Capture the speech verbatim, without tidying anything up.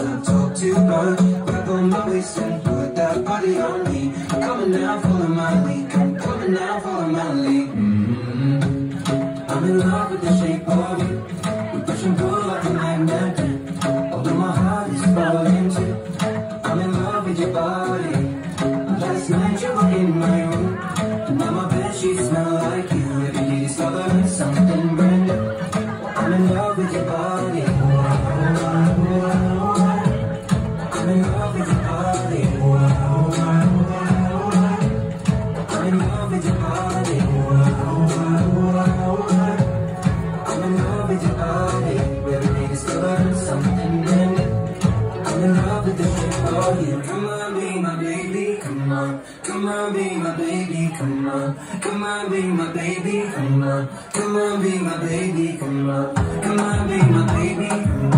wanna talk too much. Grab on my waist and put that body on me. I'm coming now, follow my lead. I'm coming now, follow my lead. Mm-hmm. I'm in love with the shape of you. We push and pull like a magnet. Although my heart is falling too. I'm in love with your body. Last night you were in my room, and now my bedsheets smell like you. Every day discovering something brand new. I'm in love with your body. I'm in love with your body. I'm in love with your body. I'm in love with your body. Every day discovering something brand new. I'm in love with the shape of you. Come on, be my baby, come on. Come on, be my baby, come on. Come on, be my baby, come on. Come on, be my baby, come on. Come on, be my baby, come on.